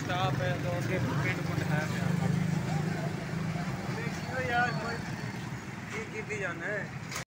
Staff है तो उसके पिंड को दिखाया गया यार कोई की जाना है।